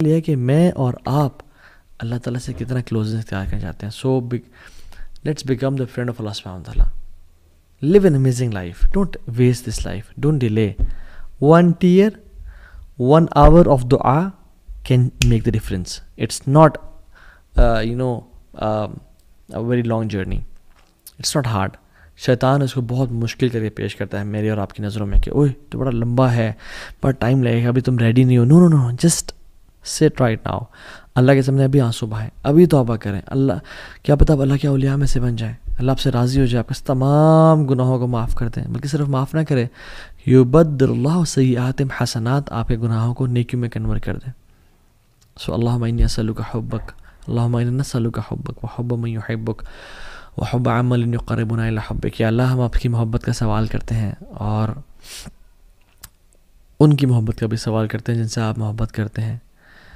یہ ہے کہ میں اور آپ اللہ تعالیٰ سے کتنا کلوزنس اختیار کرنا چاہتے ہیں. So let's become the friend of اللہ سبحانہ و تعالیٰ. Live an amazing life. Don't waste this life. Don't delay. 1 tear, 1 hour of dua can make the difference. It's not a very long journey. It's not hard. شیطان اس کو بہت مشکل کر کے پیش کرتا ہے میری اور آپ کی نظروں میں کہ اوہ تو بڑا لمبا ہے, بڑا ٹائم لگے گا, ابھی تم ریڈی نہیں ہو. No no no, just sit right now. اللہ کے سامنے ابھی آنسو بہائیں, ابھی توبہ کریں. اللہ کیا پتہ اب اللہ کے اولیاء میں سے بن جائیں, اللہ آپ سے راضی ہو جائے, آپ کے تمام گناہوں کو معاف کر دیں. بلکہ صرف معاف نہ کرے, یبدل اللہ سیئات حسنات, آپ کے گناہوں کو نیکیوں میں کنورٹ کر دیں. سو اللہم انی اسألک حبک, اللہم انا نسألک حبک وحب من یحبک وحب عمل یقربنا الی حبک. یا اللہ ہم آپ کی محبت کا سوال کرتے ہیں اور ان کی محبت کا بھی سوال کرتے ہیں جن سے آپ محبت کرتے ہیں.